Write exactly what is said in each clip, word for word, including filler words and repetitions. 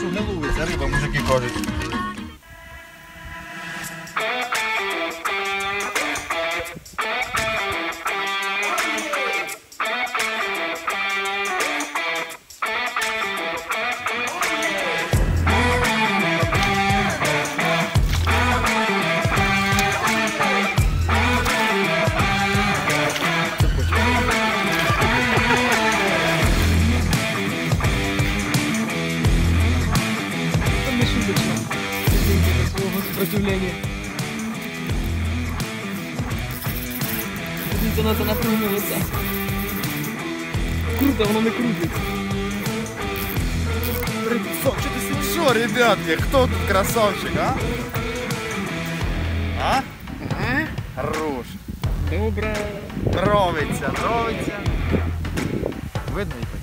часу не ловиться риба, мужики кажуть. Сопротивление. Видите, у нас она крутится. Круто, воно не крутится. Что ты что, ребятки, кто тут красавчик, а? А? Угу. Хорош. Добре. Нравится, нравится. Видно їх?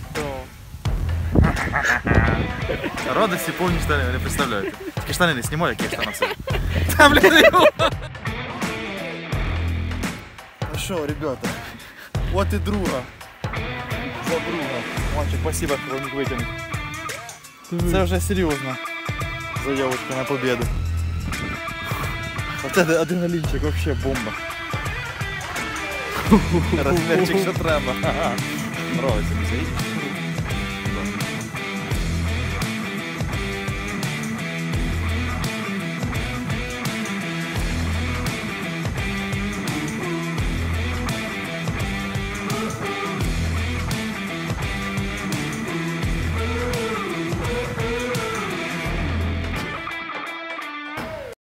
Да. Радості повні штани, ви не представляєте. Такі штани не знімаю, які штани носив. Та, блін, його. Ну що, ребята, от і друга. Забруга. Мальчик, спасибо, хроник витягнув. Це вже серйозна заявочка на победу. Оце адреналінчик, вообще бомба. Розмірчик, що треба. Нравиться, не заїдеш?